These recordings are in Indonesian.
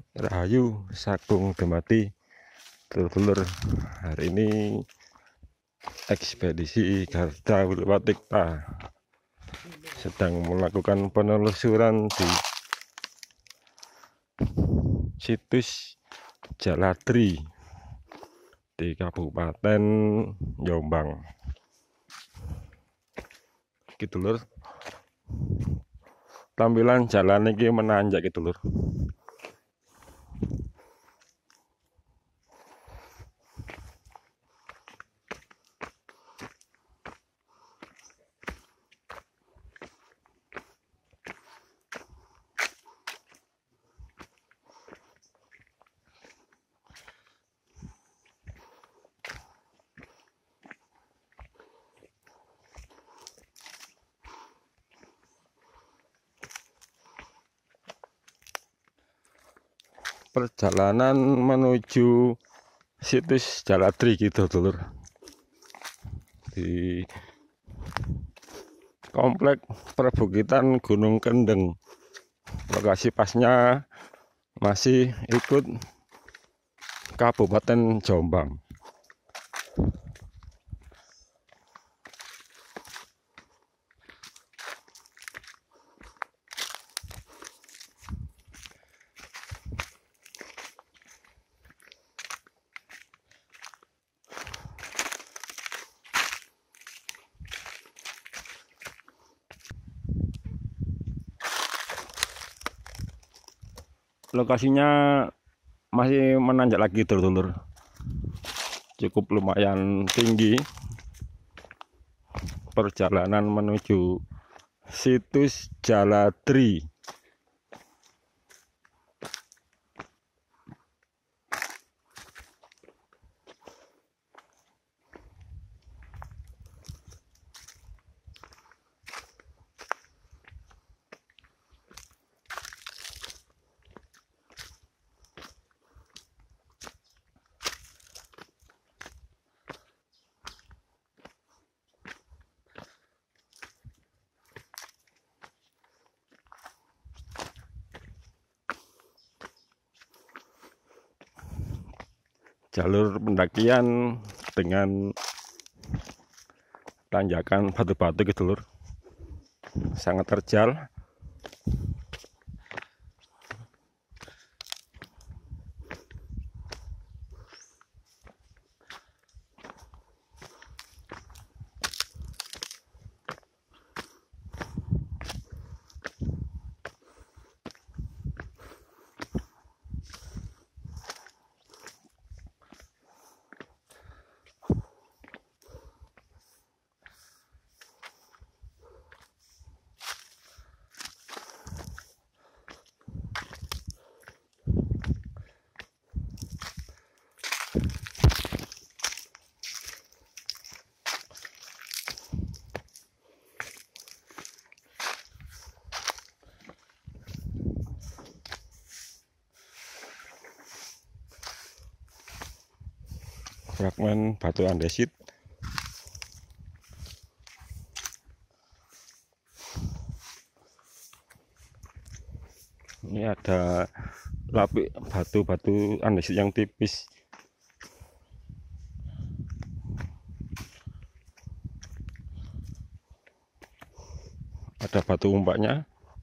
Rahayu Sakung Demati, dulur-dulur. Hari ini ekspedisi Garda Wilwatikta sedang melakukan penelusuran di situs Jaladri di Kabupaten Jombang. Gitu lur. Tampilan jalan ini menanjak gitu lur. Perjalanan menuju situs Jaladri gitu dulur, di komplek perbukitan Gunung Kendeng. Lokasi pasnya masih ikut Kabupaten Jombang. Lokasinya masih menanjak lagi dulur, cukup lumayan tinggi. Perjalanan menuju situs Jaladri. Jalur pendakian dengan tanjakan batu-batu gitu lur, sangat terjal. Fragmen batu andesit. Ini ada lapik batu-batu andesit yang tipis. Ada batu umpaknya.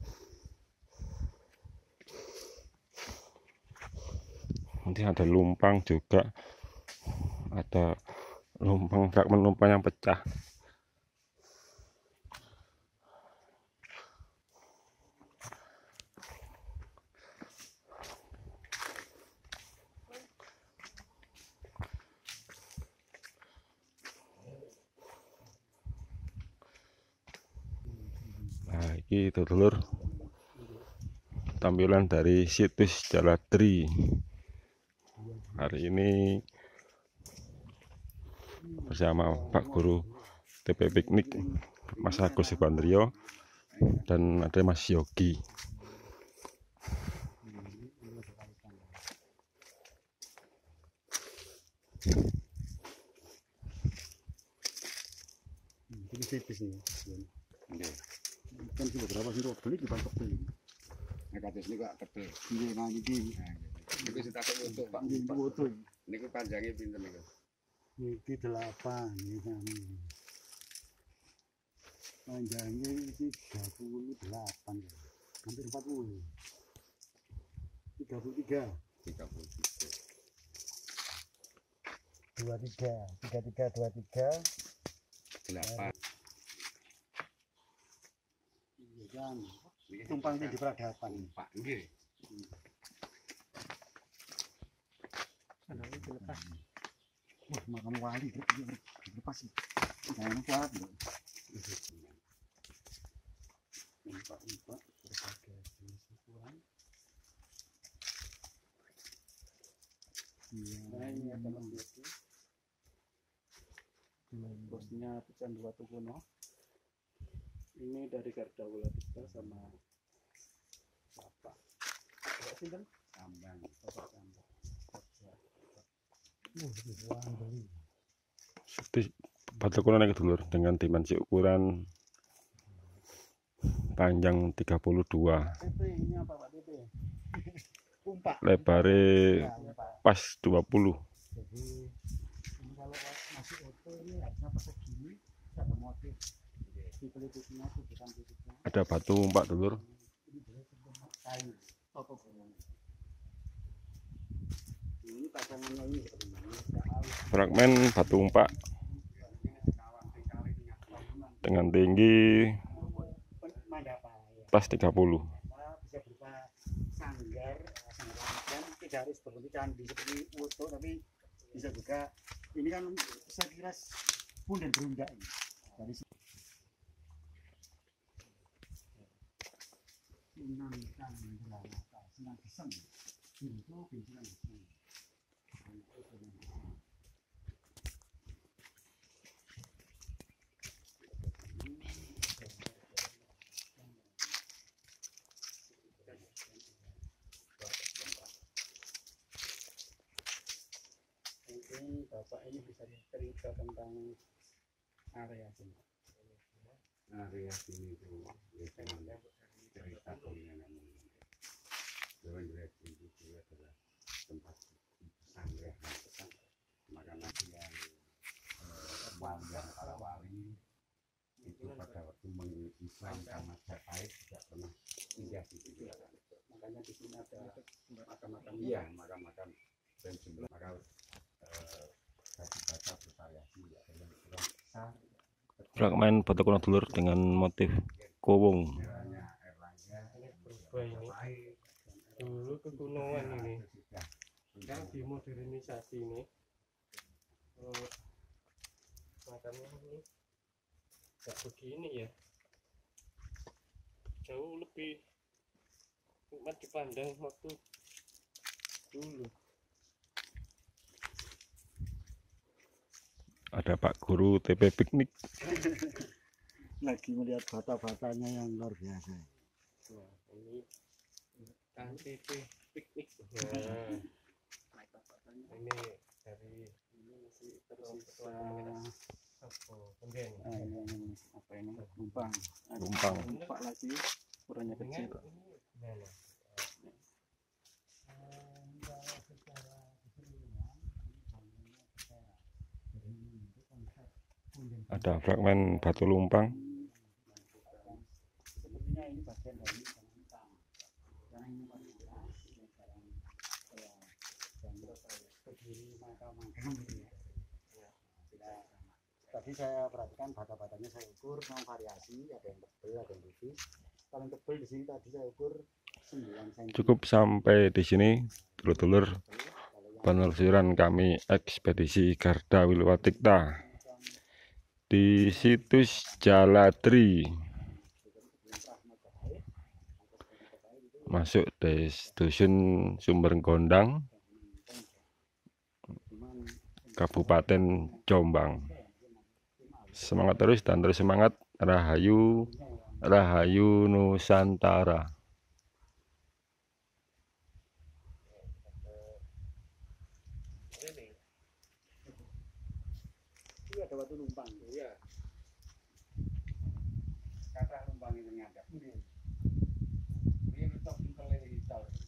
Nanti ada lumpang juga. Ada lumpang, fragmen lumpang yang pecah. Nah, ini dulur tampilan dari situs Jaladri. Hari ini bersama Pak Guru TP Piknik, Mas Agus Subandrio, dan ada Mas Yogi. Ini tipis nih. Kan sudah berapa sih beli di bantok beli. Nek atas ini gak tebel. Ini nah ini. Niku ditakok untuk Pak. Foto. Niku panjangnya pinten niku? Iki 8 iki sami. Panjangnya iki 38. Hampir 40. 33. 33. 23. 8. Iya kan. Tumpang di peradaban. Pak nggih. Ada itu lepas. Wah, makam wali lepas. Jangan kuat lho. Empat berbagai jenis ukuran. Iya, ini ada masjid. Bosnya pecahan Batu Kuno. Ini dari Garda Wuladita sama Bapak. Bapak sinten? Sambang. Bapak Sambang. Batu kuno nih dulur dengan dimensi ukuran panjang 32, TP ini apa Pak TP? Umpak. lebarnya pas 20. Jadi ini kalau masih foto ini harusnya persegi, ada motif. Di pelitutnya bukan pelitutnya. Ada batu umpak dulur. Ini berbentuk kayu. Apa ini pasangannya ini Fragmen batu umpak dengan tinggi pas 30. bisa berupa sanggar dan tidak harus berbentuk candi seperti foto, tapi bisa juga ini kan saya kira punden berundak ini dari Senang Geseng itu Senang Geseng. Mungkin Bapak ini bisa cerita tentang area sini. Area sini itu cerita pengenalan. Area sini itu adalah tempat pesantren, makanan yang para wali itu pada waktu mengislamkan Majapahit tidak pernah tinggal di situ. Makanya di sini ada makam-makam. Iya, makam-makam dan jumlah makam batu-bata bervariasi, ada yang ukuran besar. Fragmen batu kuno dulur dengan motif kowong. Dulu kekunoan ini sekarang dimodernisasi ini makanya ini nggak begini ya, jauh lebih nikmat dipandang waktu dulu. Ada Pak Guru TP piknik. Lagi melihat bata-batanya yang luar biasa. Nah, ini KTP piknik. Nah, ini dari Tersisa kemudian apa ini lumpang. Lumpang. Lumpang lagi ukurannya kecil. Gimana? Ada fragmen batu lumpang. Sepertinya ini bagian dari lumpang. Karena ini berdiri makam-makam ini ya. Tadi saya perhatikan bata-batanya saya ukur memang variasi, ada yang tebal, ada yang tipis. Paling tebal di sini tadi saya ukur 9 cm. Cukup sampai di sini dulur-dulur penelusuran kami ekspedisi Garda Wuladita di situs Jaladri, masuk dusun Sumber Gondang, Kabupaten Jombang. Semangat terus dan terus semangat. Rahayu, Rahayu Nusantara. Ini ada batu lumpang. Iya. Kata lumpang itu ngadap. Ini untuk pintel ini